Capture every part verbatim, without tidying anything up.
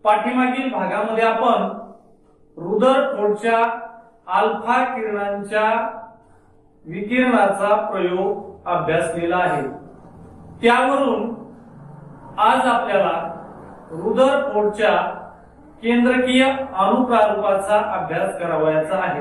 पाठीमागील भागामध्ये आपण रुदरफोर्डच्या अल्फा किरणांच्या विकिरणाचा प्रयोग अभ्यासलेला आहे। त्यावरून आज आपल्याला रुदरफोर्डच्या केंद्रकीय अणुप्रारूपाचा अभ्यास करावयाचा आहे।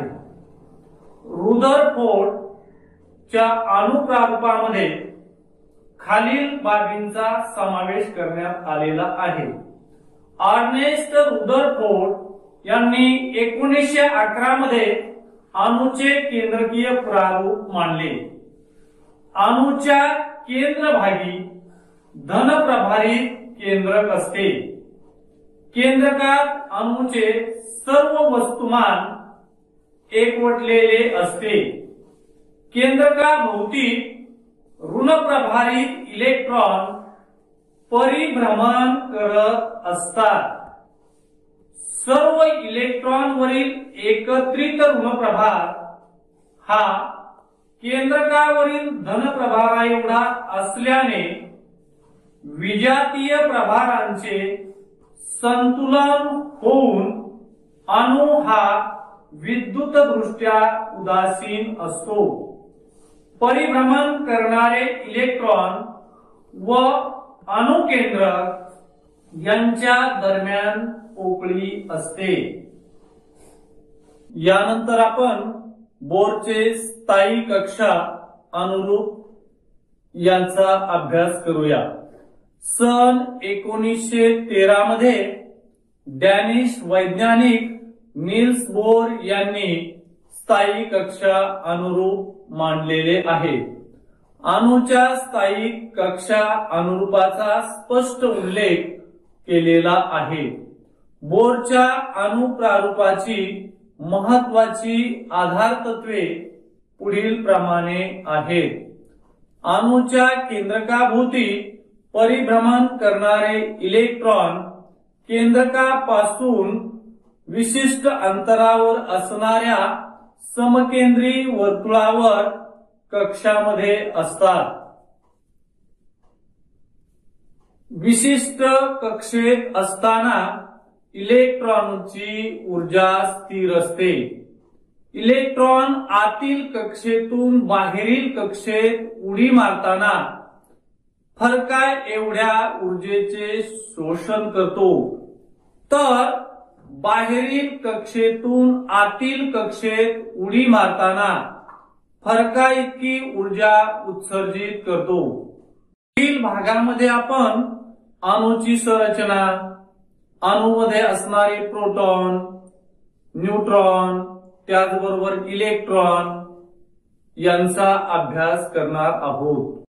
रुदरफोर्डच्या अणुप्रारूपामध्ये खालील बाबींचा समावेश करण्यात आलेला आहे। अर्नेस्ट रुदरफोर्ड यांनी एकोणीसशे अकरा मध्ये अणूचे केंद्रकीय प्रारूप मांडले। अणूच्या केंद्रभागी धनप्रभारित केंद्रक असते। केंद्रकात अणूचे सर्व वस्तुमान एकवटलेले असते। केंद्रकाभोवती ऋणप्रभारित इलेक्ट्रॉन परिभ्रमण करत असतात। सर्व इलेक्ट्रॉनवरील एकत्रित ऋणप्रभार हा केंद्रकावरील धनप्रभारा एवढा असल्याने विजातीय प्रभारांचे संतुलन होऊन अणू हा विद्युतदृष्ट्या उदासीन असतो। परिभ्रमण करणारे इलेक्ट्रॉन व अणुकेंद्रक यांच्या दरम्यान पोकळी असते। यानंतर आपण बोरचे स्थायी कक्षा अनुरूप यांचा अभ्यास करूया। सन एकोणीसशे तेरा मध्ये डॅनिश वैज्ञानिक नील्स बोर यांनी स्थायी कक्षा अनुरूप मांडलेले आहे। अणूच्या स्थायी कक्षा अनुरूपाचा स्पष्ट उल्लेख केलेला आहे। बोरच्या अणुप्रारूपाची महत्वाची आधारतत्वे पुढील प्रमाणे आहेत। अणूच्या केंद्रकाभोवती परिभ्रमण करणारे इलेक्ट्रॉन केंद्रकापासून विशिष्ट अंतरावर असणाऱ्या समकेंद्री वर्तुळावर कक्षामध्ये असतात। विशिष्ट कक्षेत असताना इलेक्ट्रॉनची ऊर्जा स्थिर असते। इलेक्ट्रॉन आतील कक्षेतून बाहेरील कक्षेत उडी मारताना फरका एवढ्या ऊर्जेचे शोषण करतो, तर बाहेरील कक्षेतून आतील कक्षेत उडी मारताना फरका इतकी ऊर्जा उत्सर्जित करतो। पुढील भागामध्ये आपण अणूची संरचना, अणूमध्ये असणारे प्रोटॉन, न्यूट्रॉन, त्याचबरोबर इलेक्ट्रॉन यांचा अभ्यास करणार आहोत।